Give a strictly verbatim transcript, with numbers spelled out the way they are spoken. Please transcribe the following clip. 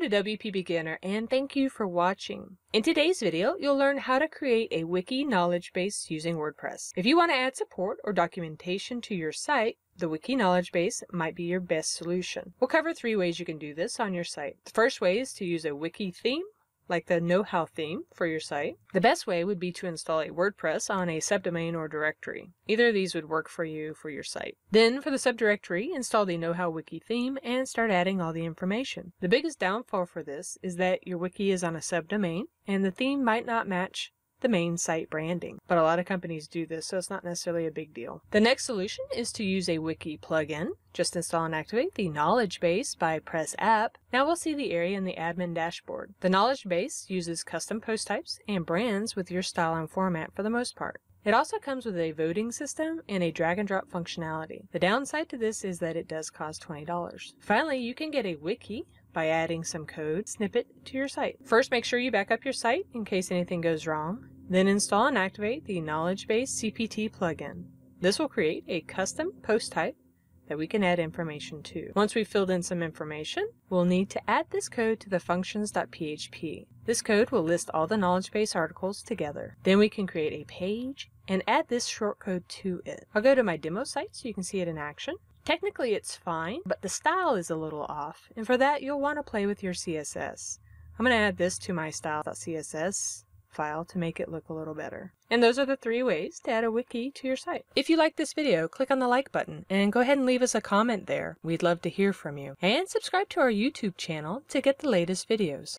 to W P Beginner and thank you for watching. In today's video, you'll learn how to create a Wiki Knowledge base using WordPress. If you want to add support or documentation to your site, the Wiki Knowledge base might be your best solution. We'll cover three ways you can do this on your site. The first way is to use a Wiki theme, like the KnowHow theme for your site. The best way would be to install a WordPress on a subdomain or directory. Either of these would work for you for your site. Then for the subdirectory, install the KnowHow Wiki theme and start adding all the information. The biggest downfall for this is that your wiki is on a subdomain and the theme might not match the main site branding. But a lot of companies do this, so it's not necessarily a big deal. The next solution is to use a wiki plugin. Just install and activate the Knowledge Base by pressapp. Now we'll see the area in the admin dashboard. The Knowledge Base uses custom post types and brands with your style and format for the most part. It also comes with a voting system and a drag and drop functionality. The downside to this is that it does cost twenty dollars. Finally, you can get a wiki by adding some code snippet to your site. First, make sure you back up your site in case anything goes wrong. Then install and activate the Knowledge Base C P T plugin. This will create a custom post type that we can add information to. Once we've filled in some information, we'll need to add this code to the functions dot P H P. This code will list all the knowledge base articles together. Then we can create a page and add this shortcode to it. I'll go to my demo site so you can see it in action. Technically it's fine, but the style is a little off, and for that you'll want to play with your C S S. I'm going to add this to my style dot C S S file to make it look a little better. And those are the three ways to add a wiki to your site. If you like this video, click on the like button and go ahead and leave us a comment there. We'd love to hear from you. And subscribe to our YouTube channel to get the latest videos.